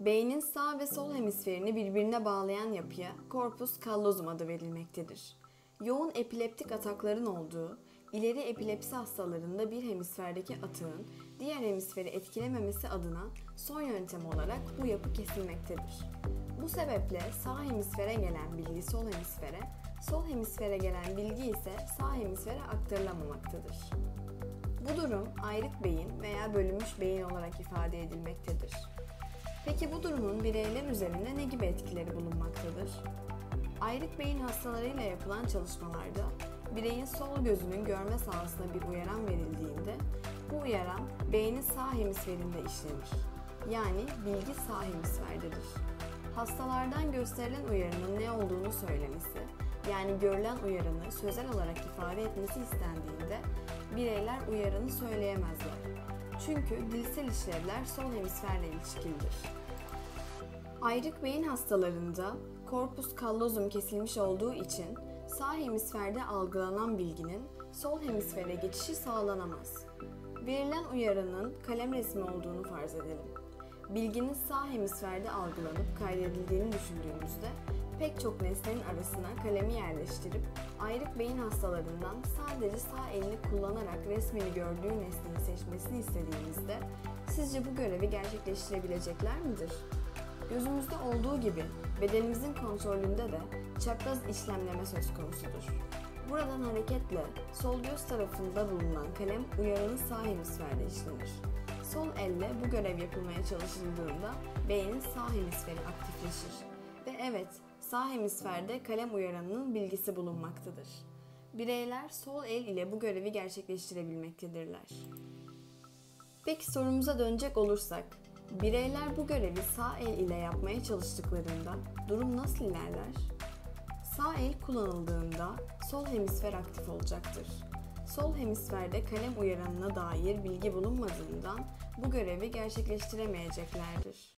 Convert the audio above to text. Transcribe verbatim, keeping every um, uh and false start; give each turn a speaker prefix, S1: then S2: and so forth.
S1: Beynin sağ ve sol hemisferini birbirine bağlayan yapıya corpus callosum adı verilmektedir. Yoğun epileptik atakların olduğu, ileri epilepsi hastalarında bir hemisferdeki atığın diğer hemisferi etkilememesi adına son yöntem olarak bu yapı kesilmektedir. Bu sebeple sağ hemisfere gelen bilgi sol hemisfere, sol hemisfere gelen bilgi ise sağ hemisfere aktarılamamaktadır. Bu durum ayrık beyin veya bölünmüş beyin olarak ifade edilmektedir. Peki bu durumun bireyler üzerinde ne gibi etkileri bulunmaktadır? Ayrık beyin hastalarıyla yapılan çalışmalarda bireyin sol gözünün görme sahasına bir uyaran verildiğinde bu uyaran beynin sağ hemisferinde işlenir. Yani bilgi sağ hemisferdedir. Hastalardan gösterilen uyaranın ne olduğunu söylemesi, yani görülen uyaranı sözel olarak ifade etmesi istendiğinde bireyler uyaranı söyleyemezler. Çünkü dilsel işlevler sol hemisferle ilişkilidir. Ayrık beyin hastalarında corpus callosum kesilmiş olduğu için sağ hemisferde algılanan bilginin sol hemisfere geçişi sağlanamaz. Verilen uyaranın kalem resmi olduğunu farz edelim. Bilginin sağ hemisferde algılanıp kaydedildiğini düşündüğümüzde pek çok nesnenin arasına kalemi yerleştirip ayrık beyin hastalarından sadece sağ elini kullanarak resmini gördüğü nesneyi seçmesini istediğimizde sizce bu görevi gerçekleştirebilecekler midir? Gözümüzde olduğu gibi bedenimizin kontrolünde de çapraz işlemleme söz konusudur. Buradan hareketle sol göz tarafında bulunan kalem uyaranın sağ hemisferde işlenir. Sol elle bu görev yapılmaya çalışıldığında beynin sağ hemisferi aktifleşir. Ve evet, sağ hemisferde kalem uyaranının bilgisi bulunmaktadır. Bireyler sol el ile bu görevi gerçekleştirebilmektedirler. Peki sorumuza dönecek olursak, bireyler bu görevi sağ el ile yapmaya çalıştıklarında durum nasıl ilerler? Sağ el kullanıldığında sol hemisfer aktif olacaktır. Sol hemisferde kalem uyaranına dair bilgi bulunmadığından bu görevi gerçekleştiremeyeceklerdir.